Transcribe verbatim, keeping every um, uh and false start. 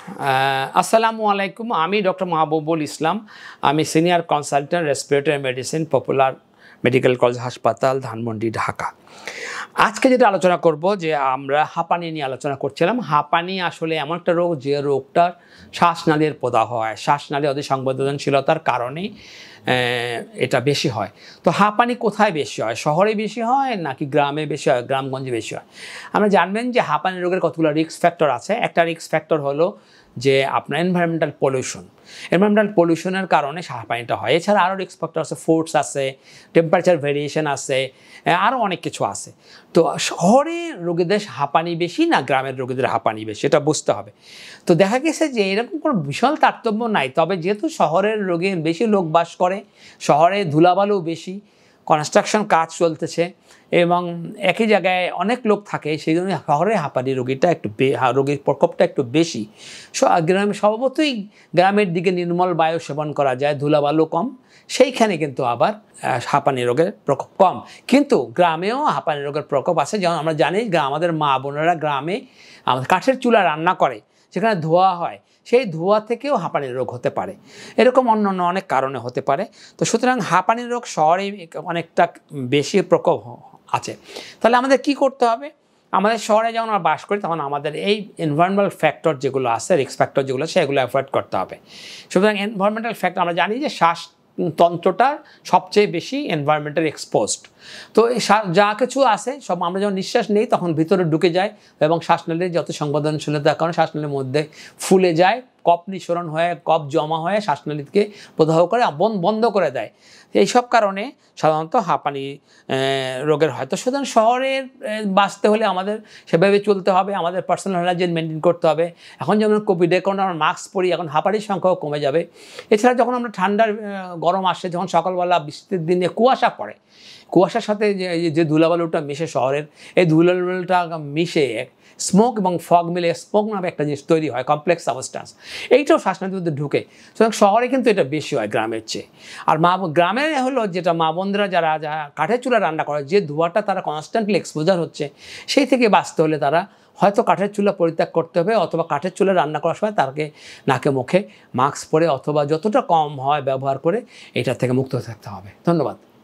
আসসালামু আলাইকুম, আমি ডক্টর মাহবুবুল ইসলাম। আমি senior consultant respiratory medicine, popular medical college হাসপাতাল, ধানমন্ডি, ঢাকা। আজকে যেটা আলোচনা করব যে আমরা হাঁপানি নিয়ে আলোচনা করছিলাম। হাঁপানি আসলে এমন একটা রোগ যে রোগটার শ্বাসনালীর প্রদাহ হয়, শ্বাসনালী অতি সংবেদনশীলতার কারণে এটা বেশি হয়। তো হাঁপানি কোথায় বেশি হয়? শহরে বেশি হয় নাকি গ্রামে বেশি হয়, গ্রামগঞ্জে বেশি হয়? আমরা জানবেন যে হাঁপানি রোগের কতগুলো রিস্ক ফ্যাক্টর আছে। একটা রিস্ক ফ্যাক্টর হলো যে আপনার এনভায়রনমেন্টাল পলিউশন। এনভায়রনমেন্টাল পলিউশনের কারণে হাঁপানিটা হয়। এছাড়া আরও রিস্ক ফ্যাক্টর আছে, ফুডস আছে, টেম্পারেচার ভেরিয়েশন আছে, আরও অনেক কিছু আছে। তো শহরে রোগীদের হাঁপানি বেশি না গ্রামের রোগীদের হাঁপানি বেশি, এটা বুঝতে হবে। তো দেখা গেছে যে এরকম কোনো বিশাল তারতম্য নাই, তবে যেহেতু শহরের রোগীর বেশি লোক বাস করে, শহরে ধুলাবালু বেশি, কনস্ট্রাকশন কাজ চলতেছে এবং একই জায়গায় অনেক লোক থাকে, সেই জন্য শহরে হাঁপানি রোগীটা একটু রোগীর প্রকোপটা একটু বেশি। গ্রামে স্বভাবতই গ্রামের দিকে নির্মল বায়ু সেবন করা যায়, ধুলাবালু কম, সেইখানে কিন্তু আবার হাঁপানি রোগের প্রকোপ কম। কিন্তু গ্রামেও হাঁপানি রোগের প্রকোপ আছে। যেমন আমরা জানি আমাদের মা বোনেরা গ্রামে আমাদের কাঠের চুলা রান্না করে, সেখানে ধোঁয়া হয়, সেই ধোঁয়া থেকেও হাঁপানি রোগ হতে পারে। এরকম অন্য অন্য অনেক কারণে হতে পারে। তো সুতরাং হাঁপানি রোগ শহরে অনেকটা বেশি প্রকোপ আছে। তাহলে আমাদের কি করতে হবে? আমাদের শহরে যখন আমরা বাস করি তখন আমাদের এই এনভায়রনমেন্টাল ফ্যাক্টর যেগুলো আছে, রিস্ক ফ্যাক্টর যেগুলো, সেগুলো অ্যাভয়েড করতে হবে। সুতরাং এনভায়রনমেন্টাল ফ্যাক্টর আমরা জানি যে শ্বাসতন্ত্রটা সবচেয়ে বেশি এনভায়রনমেন্টাল এক্সপোজড। তো এই যা কিছু আছে সব আমরা যখন নিঃশ্বাস নিই তখন ভিতরে ঢুকে যায় এবং শ্বাসনালীর যত সংবেদনশীলতার কারণে শ্বাসনালীর মধ্যে ফুলে যায়, কফ নিঃসরণ হয়ে, কফ জমা হয়ে শ্বাসনালীকে প্রদাহ করে বন্ধ করে দেয়। এইসব কারণে সাধারণত হাঁপানি রোগের হয়। তো সুতরাং শহরের বাঁচতে হলে আমাদের সেভাবে চলতে হবে, আমাদের পার্সোনাল হাইজিন মেনটেন করতে হবে। এখন যেমন কোভিডের কারণে আমরা মাস্ক পরি, এখন হাঁপানির সংখ্যাও কমে যাবে। এছাড়া যখন আমরা ঠান্ডার গরম আসে, যখন সকালবেলা বৃষ্টির দিনে কুয়াশা পড়ে, কুয়াশার সাথে যে যে ধুলাবালুটা মিশে শহরের, এই ধুলাবালুটা মিশে স্মোক এবং ফগ মিলে স্মোক নামে একটা জিনিস তৈরি হয়, কমপ্লেক্স সাবস্টেন্স, এইটাও শ্বাসনালীর মধ্যে ঢুকে। সুতরাং শহরে কিন্তু এটা বেশি হয় গ্রামের চেয়ে। আর মা গ্রামে হলো যেটা মা বোনরা যারা যারা কাঠের চুলা রান্না করে, যে ধোঁয়াটা তারা কনস্ট্যান্টলি এক্সপোজার হচ্ছে, সেই থেকে বাঁচতে হলে তারা হয়তো কাঠের চুলা পরিত্যাগ করতে হবে, অথবা কাঠের চুলা রান্না করার সময় তাকে নাকে মুখে মাস্ক পরে অথবা যতটা কম হয় ব্যবহার করে এটা থেকে মুক্ত থাকতে হবে। ধন্যবাদ।